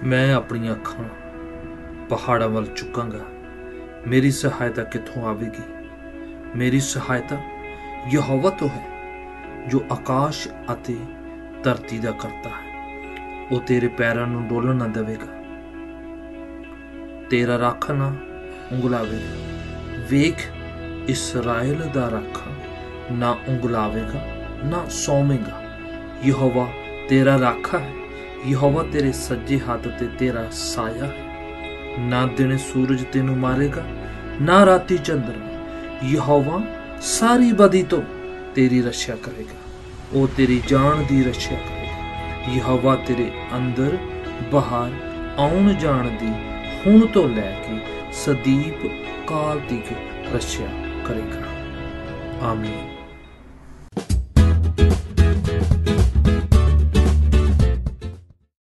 मैं अपनी अखां पहाड़ां वल चुकांगा। मेरी सहायता कित्थों आवेगी? मेरी सहायता यहोवा तो है जो आकाश अते धरती दा करता है। वो तेरे पैरां नूं डोलण ना देवेगा, तेरा राखा ना उंगलावेगा। वेख, इसराइल दा राखा ना उंगलावेगा ना सौमेगा। यहोवा तेरा राखा है, यहोवा तेरे सज्जे हाथ ते तेरा साया है। ना दिन सूरज तेनू मारेगा ना राती चंद्रमा। यहोवा सारी बदी तो तेरी रक्षा करेगा, वो तेरी जान दी रक्षा करेगा। यहोवा तेरे अंदर बाहर आउण जाण दी हुण तो लैके सदीप काल तक रक्षा करेगा। आमीन।